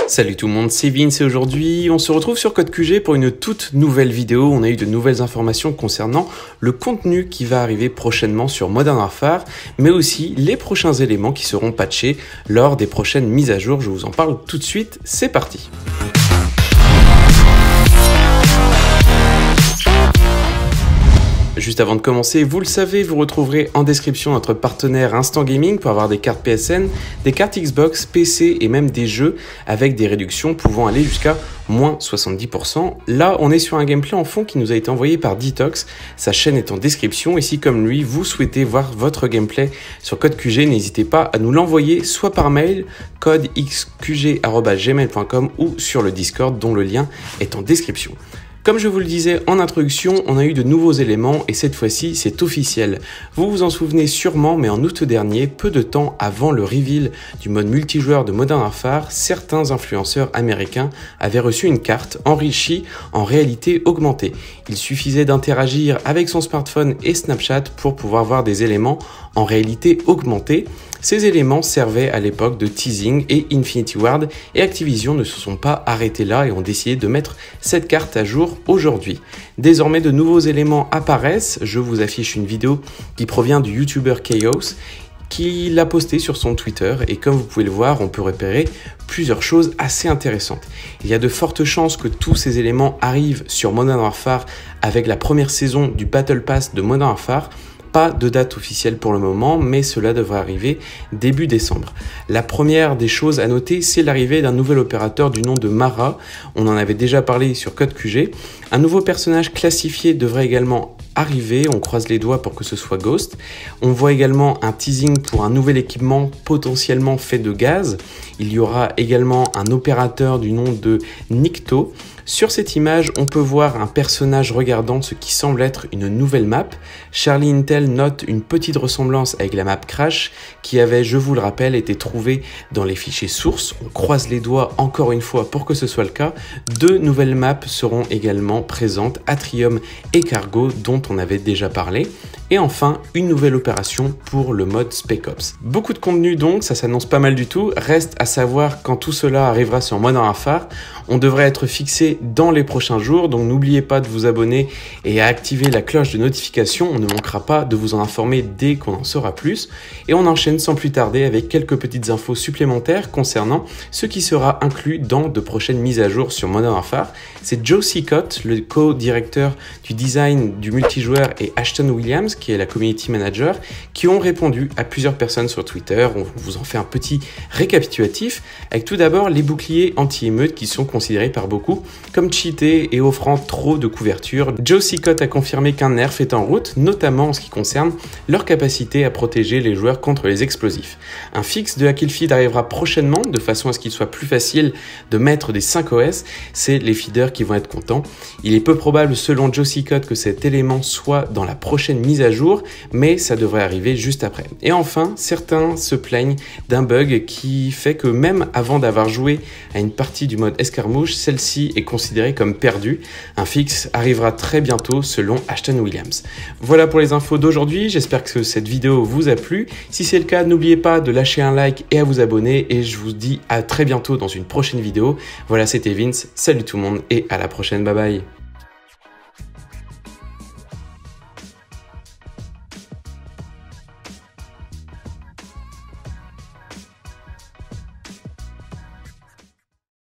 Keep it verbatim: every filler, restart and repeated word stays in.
Salut tout le monde, c'est Vince et aujourd'hui on se retrouve sur Code Q G pour une toute nouvelle vidéo. On a eu de nouvelles informations concernant le contenu qui va arriver prochainement sur Modern Warfare, mais aussi les prochains éléments qui seront patchés lors des prochaines mises à jour. Je vous en parle tout de suite, c'est parti. Juste avant de commencer, vous le savez, vous retrouverez en description notre partenaire Instant Gaming pour avoir des cartes P S N, des cartes Xbox, P C et même des jeux avec des réductions pouvant aller jusqu'à moins soixante-dix pour cent. Là, on est sur un gameplay en fond qui nous a été envoyé par Detox. Sa chaîne est en description et si comme lui, vous souhaitez voir votre gameplay sur Code Q G, n'hésitez pas à nous l'envoyer soit par mail, code x q g arobase gmail point com ou sur le Discord dont le lien est en description. Comme je vous le disais en introduction, on a eu de nouveaux éléments et cette fois-ci, c'est officiel. Vous vous en souvenez sûrement, mais en août dernier, peu de temps avant le reveal du mode multijoueur de Modern Warfare, certains influenceurs américains avaient reçu une carte enrichie en réalité augmentée. Il suffisait d'interagir avec son smartphone et Snapchat pour pouvoir voir des éléments en réalité augmentée. Ces éléments servaient à l'époque de teasing et Infinity Ward et Activision ne se sont pas arrêtés là et ont décidé de mettre cette carte à jour aujourd'hui. Désormais, de nouveaux éléments apparaissent. Je vous affiche une vidéo qui provient du YouTuber Chaos qui l'a posté sur son Twitter et comme vous pouvez le voir, on peut repérer plusieurs choses assez intéressantes. Il y a de fortes chances que tous ces éléments arrivent sur Modern Warfare avec la première saison du Battle Pass de Modern Warfare. Pas de date officielle pour le moment, mais cela devrait arriver début décembre. La première des choses à noter, c'est l'arrivée d'un nouvel opérateur du nom de Mara. On en avait déjà parlé sur Code Q G. Un nouveau personnage classifié devrait également arriver, on croise les doigts pour que ce soit Ghost. On voit également un teasing pour un nouvel équipement potentiellement fait de gaz. Il y aura également un opérateur du nom de Nikto. Sur cette image, on peut voir un personnage regardant ce qui semble être une nouvelle map. Charlie Intel note une petite ressemblance avec la map Crash qui avait, je vous le rappelle, été trouvée dans les fichiers sources. On croise les doigts encore une fois pour que ce soit le cas. Deux nouvelles maps seront également présentes, Atrium et Cargo, dont on avait déjà parlé. Et enfin, une nouvelle opération pour le mode Spec Ops. Beaucoup de contenu donc, ça s'annonce pas mal du tout. Reste à savoir quand tout cela arrivera sur Modern Warfare. On devrait être fixé dans les prochains jours, donc n'oubliez pas de vous abonner et à activer la cloche de notification. On ne manquera pas de vous en informer dès qu'on en saura plus. Et on enchaîne sans plus tarder avec quelques petites infos supplémentaires concernant ce qui sera inclus dans de prochaines mises à jour sur Modern Warfare. C'est Joe Sicott, le co-directeur du design du multijoueur, et Ashton Williams, qui est la community manager, qui ont répondu à plusieurs personnes sur Twitter. On vous en fait un petit récapitulatif avec tout d'abord les boucliers anti-émeute qui sont considérés par beaucoup comme cheatés et offrant trop de couverture. Joe Sicott a confirmé qu'un nerf est en route, notamment en ce qui concerne leur capacité à protéger les joueurs contre les explosifs. Un fixe de Hackilfield arrivera prochainement de façon à ce qu'il soit plus facile de mettre des cinq O S. C'est les feeders qui vont être contents. Il est peu probable selon Joe Sicott que cet élément soit dans la prochaine mise à jour, mais ça devrait arriver juste après. Et enfin, certains se plaignent d'un bug qui fait que même avant d'avoir joué à une partie du mode escarmouche, celle-ci est considérée comme perdue. Un fixe arrivera très bientôt selon Ashton Williams. Voilà pour les infos d'aujourd'hui, j'espère que cette vidéo vous a plu. Si c'est le cas, n'oubliez pas de lâcher un like et à vous abonner et je vous dis à très bientôt dans une prochaine vidéo. Voilà, c'était Vince, salut tout le monde et à la prochaine, bye bye.